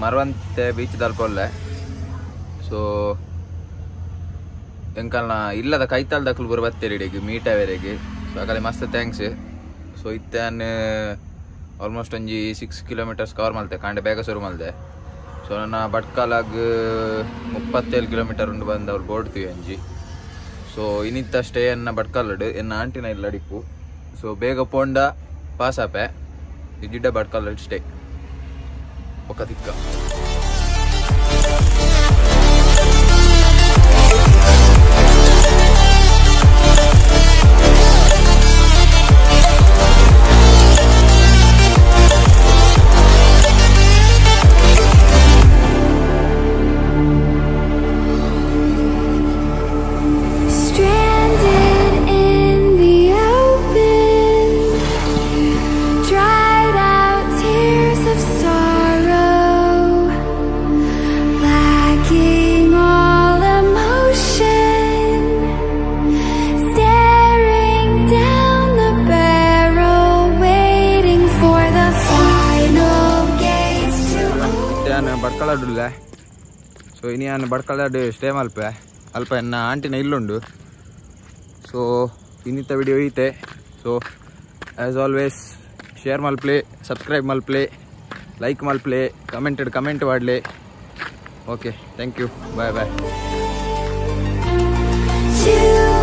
Maravanthe beach ದಲ್ಪೊಲ್ಲೆ so ಎಂಕಲ್ನ ಇಲ್ಲದ ಕೈತಾಲ್ದಕ್ಕಲು ಬರು ಬತ್ತೇರಿಡೆಗೆ ಮೀಟವೇರೆಗೆ ಸೊ ಅಕಲೆ ಮಸ್ತ್ ಥ್ಯಾಂಕ್ಸ್ ಸೊ ಇತ್ತಾನ್ ಆಲ್ಮೋಸ್ಟ್ ಒಂಜಿ 6 ಕಿಲೋಮೀಟರ್ಸ್ ಕವರ್ ಮಲ್ತೆ ಕಾಂಡೆ ಬೇಗ ಶುರು ಮಲ್ದೆ ಸೊ ನನ್ನ ಭಟ್ಕಲಾಗ್ 37 ಕಿಲೋಮೀಟರ್ ಉಂಡು ಬಂದು ಅವ್ರು ಬೋಡ್ತೀವಿ ಅಂಜಿ ಸೊ ಇನ್ನಿತ್ತ ಸ್ಟೇ ಅನ್ನ ಭಟ್ಕಲಡ್ ಎನ್ನ ಆಂಟಿನ ಇಲ್ಲ ಅಡಿಪ್ಪು ಸೊ ಬೇಗ ಪೋಂಡ ಪಾಸ್ ಆಪೆ ಇಜ್ಜಿಡ್ಡ ಭಟ್ಕಲಡ್ ಸ್ಟೇ ಒಕ್ಕ ತಿಕ್ಕ ಭಟ್ಕಲಾಡುಲ್ಲ ಸೊ ಇನಿ ನಾನು ಭಟ್ಕಲಾಡು ಸ್ಟೇ ಮಲ್ಪೆ ಅಲ್ಪ ಎನ್ನ ಆಂಟಿನ ಇಲ್ಲುಂಡು ಸೊ ಇನ್ನಿತ್ತ ವಿಡಿಯೋ ಐತೆ ಸೊ ಆ್ಯಸ್ ಆಲ್ವೇಸ್ ಶೇರ್ ಮಲ್ಪ್ಲೆ ಸಬ್ಸ್ಕ್ರೈಬ್ ಮಲ್ಪ್ಲೆ ಲೈಕ್ ಮಲ್ಪ್ಲೆ ಕಮೆಂಟ್ ಮಾಡಲಿ okay thank you bye bye